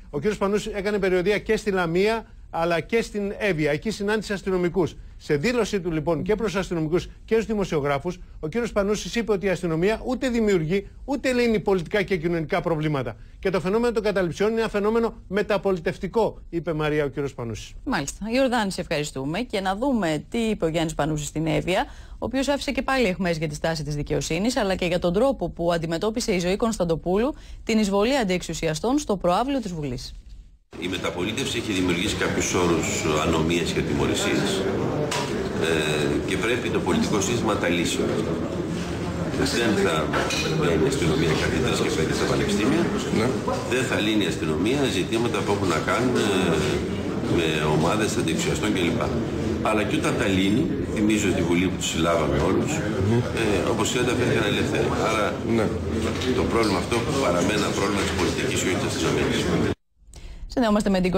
Ο κ. Πανούσης έκανε περιοδεία και στη Λαμία αλλά και στην Εύβοια. Εκεί συνάντησε αστυνομικούς. Σε δήλωσή του λοιπόν και προς αστυνομικούς και στους δημοσιογράφους, ο κ. Πανούσης είπε ότι η αστυνομία ούτε δημιουργεί ούτε λύνει πολιτικά και κοινωνικά προβλήματα. Και το φαινόμενο των καταληψιών είναι ένα φαινόμενο μεταπολιτευτικό, είπε Μαρία ο κ. Πανούσης. Μάλιστα. Ιορδάνη, σε ευχαριστούμε. Και να δούμε τι είπε ο Γιάννης Πανούσης στην Εύβοια, ο οποίος άφησε και πάλι αιχμές για τη στάση της δικαιοσύνης, αλλά και για τον τρόπο που αντιμετώπισε η Ζωή Κωνσταντοπούλου την εισβολή αντιεξουσιαστών στο προαύλιο της Βουλής. Η μεταπολίτευση έχει δημιουργήσει κάποιους όρους ανομίας και ατιμωρησίας και πρέπει το πολιτικό σύστημα να τα λύσει. Δεν θα λύνει η αστυνομία καθηγητές και παιδεία στα πανεπιστήμια, δεν θα λύνει η αστυνομία ζητήματα που έχουν να κάνουν με ομάδες αντιεξουσιαστών κλπ. Αλλά και όταν τα λύνει, θυμίζω τη Βουλή που τους συλλάβαμε όλους, όπως ξέρετε αφήνηκαν ελεύθεροι. Άρα το πρόβλημα αυτό παραμένει ένα πρόβλημα της πολιτικής και όχι της αστυνομίας. Συνδεόμαστε με την